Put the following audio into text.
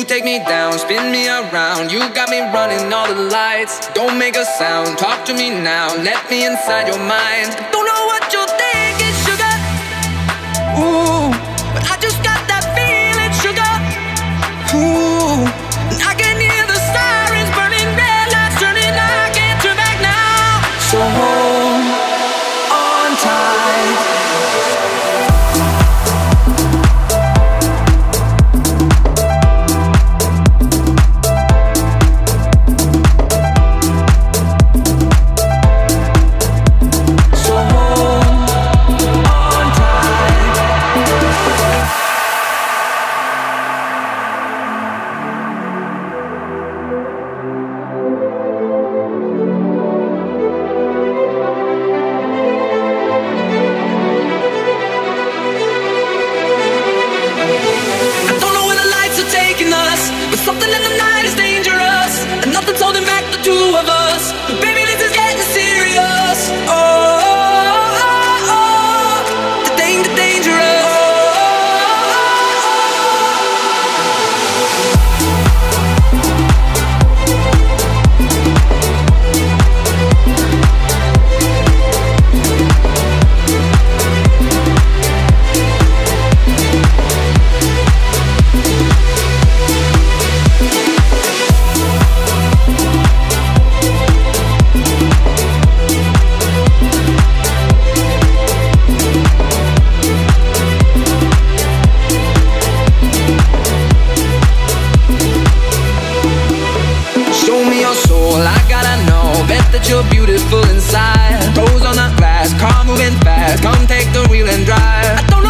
You take me down, spin me around. You got me running all the lights. Don't make a sound, talk to me now. Let me inside your mind. Don't know what you're thinking, sugar. Ooh, but I just got that feeling, sugar. Ooh, and I can hear the sirens burning, red lights turning. I can't turn back now. So hold on tight. Something in the night is dangerous, and nothing's holding back the two of us. But baby, this is getting serious. Oh, oh, oh, oh. The dangerous. Show me your soul, I gotta know. Bet that you're beautiful inside. Toes on the glass, car moving fast. Come take the wheel and drive. I don't